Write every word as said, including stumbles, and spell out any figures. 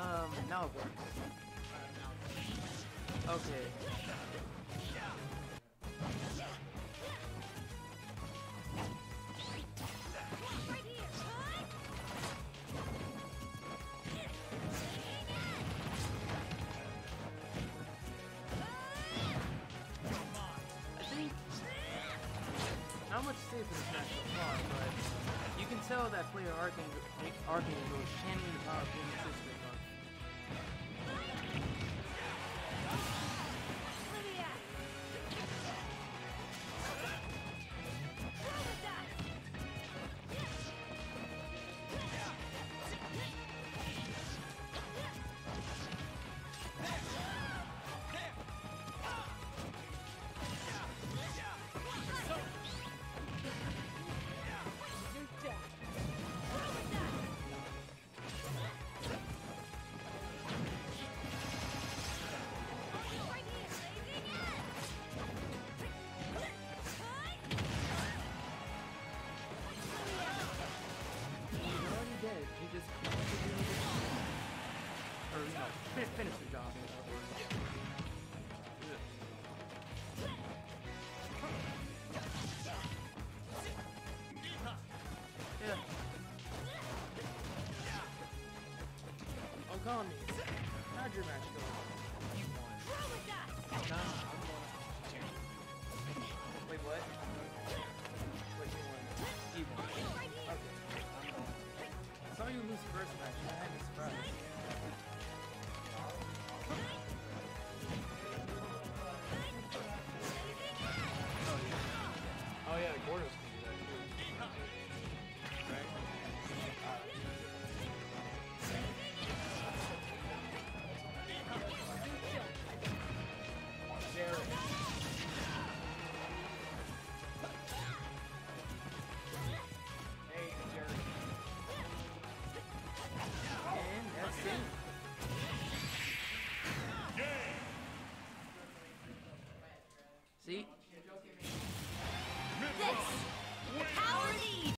Um, now it works. Okay. Not much to say for this match so far, but you can tell that player Archangel, Archangel is channeling the power of being a sister above. He just or no, finish the job. Yeah. Oh, call me. How'd your match go? You won. Nah, wait, what? Wait, you won. You won. Okay. I saw you lose the first match, and I had me surprised. Oh yeah. Oh yeah, the Gordos can do that too. Right? Jared. Hey, Jared. And that's it. See?